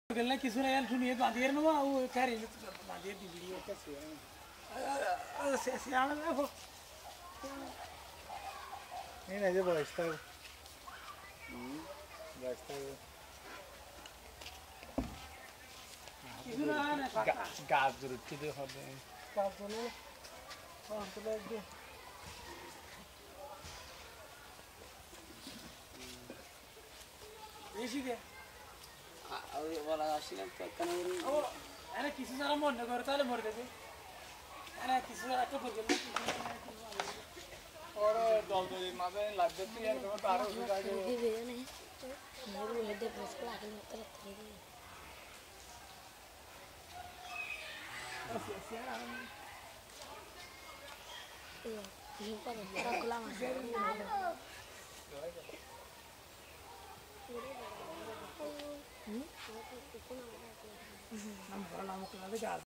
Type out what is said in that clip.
गल्ला किसी ने यार सुनिए बांधियर ना वो कह रही है बांधियर की वीडियो कैसे है सियाना में वो नहीं नहीं जो बचता है बचता है किसी ने आना गाज जरूर किधर होते हैं गाज बोलो हाँ तो लग गया ऐसी क्या और वाला आशीर्वाद तो कनेरी ओ अरे किसी सारा मन न करता ले मर देते अरे किसी सारा तो कर गया और दल दल मादे लग जाती है तो तारों से जाके ये भी नहीं मेरे को लेते बस को आगे मत रखते हैं ये पर तेरा गुलाम है हम बड़ा नाम करा दे